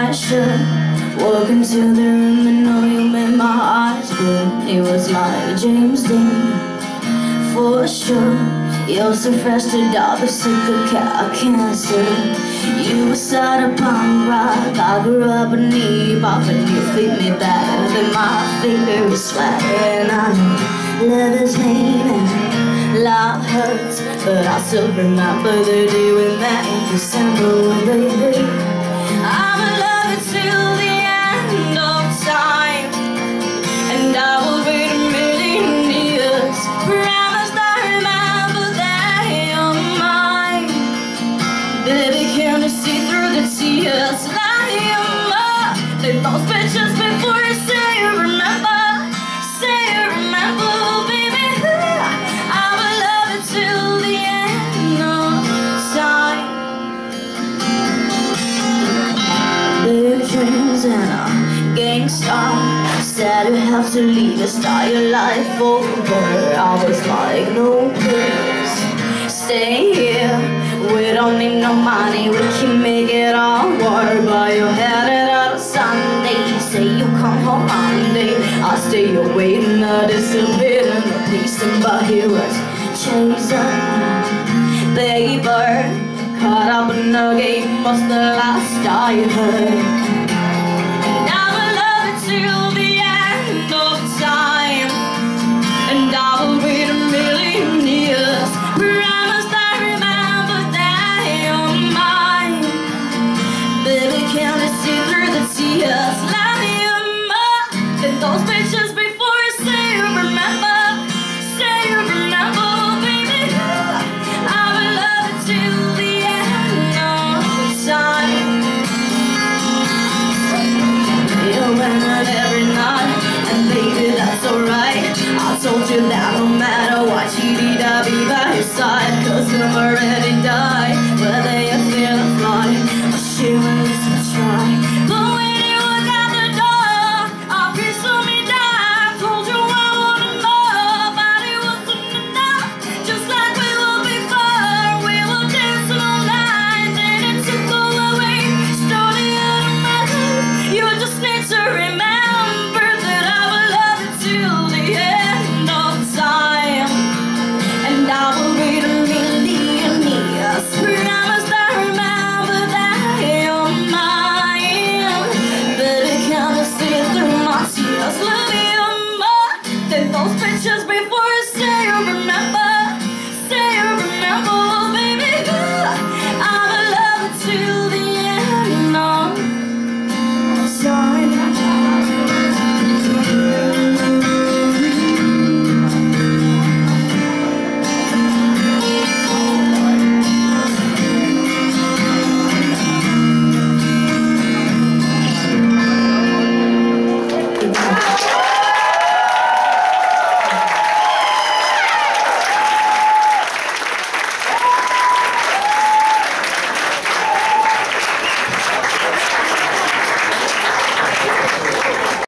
I should walk into the room and know you made my eyes blue. It was like James Dean, for sure. You're so fresh to death, but sick of cancer. You were sat upon rock, I grew up a knee pop, and you feed me better than my favorite sweater. And I know love is pain and love hurts, but I still remember the day when that in December, baby. I'm in love till the end of time, and I will wait a million years. Promise I remember that you're mine. Baby, can you see through the tears that you're mine? Take those pictures before you say you remember. Say you remember, baby. I'm in love till the end of time. Big dreams and a gangsta. Said you have to leave and start your life over. I was like, no please, stay here. We don't need no money, we can make it all work. But you headed out on Sunday, say you come home Monday. I stay away and I disappear in the peace. But he was chasing paper, caught up in the game was the last I heard. And I will love it till the end of time, and I will wait a million years. Promise I remember that you're mine. Baby, can't you see through the tears? Love you more than those pictures before you say you remember. Say you remember, baby. I will love it till the end of time. You went out every night, and baby, that's alright. I told you that no matter what, you'd be by your side. 'Cause I'm already died, but they